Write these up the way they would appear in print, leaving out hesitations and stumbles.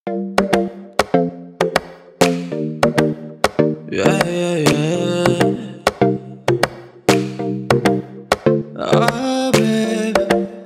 Yeah, yeah, yeah. Oh, baby.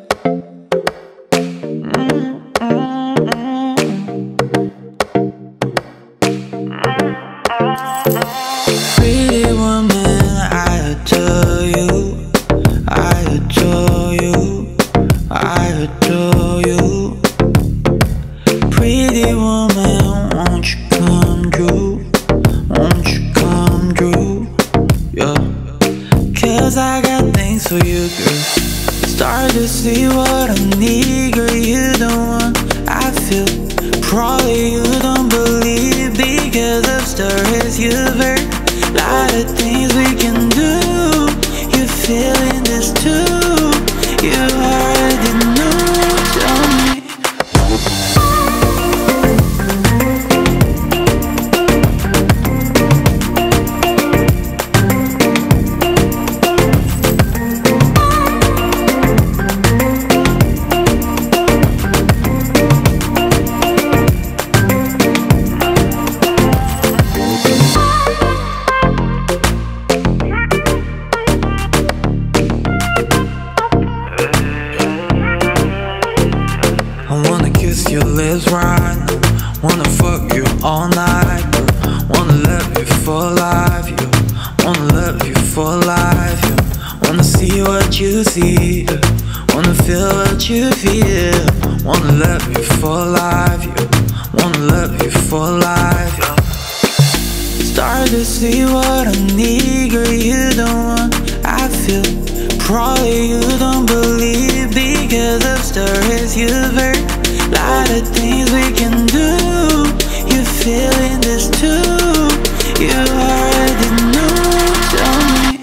Pretty woman, I adore you. I adore you. I adore you. Pretty woman, won't you come true? Won't you come true? Yeah. 'Cause I got things for you, girl. Start to see what I need, girl. You the one I feel. Probably you don't believe because of stories you've heard. Lot of things we can do. You feeling this too? You already know. Tell me. I wanna kiss your lips right now. Wanna fuck you all night, girl. Wanna love you for life, yo. Wanna love you for life, yo. Wanna see what you see, yo. Wanna feel what you feel. Wanna love you for life, yo. Wanna love you for life, yo. Start to see what I need, girl. You the one I feel. Probably you don't believe because of stories you've heard. Lot of things we can do. You feeling this too? You already know. Tell me.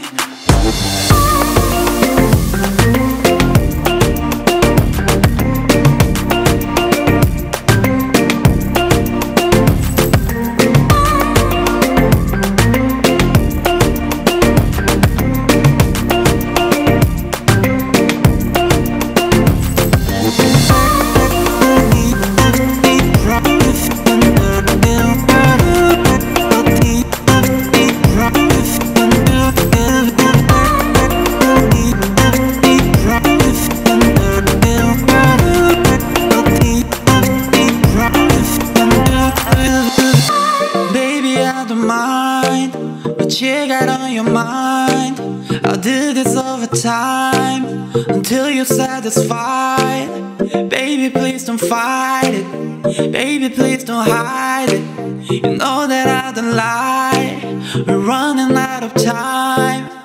What you got on your mind? I'll do this over time until you're satisfied. Baby, please don't fight it. Baby, please don't hide it. You know that I don't lie. We're running out of time.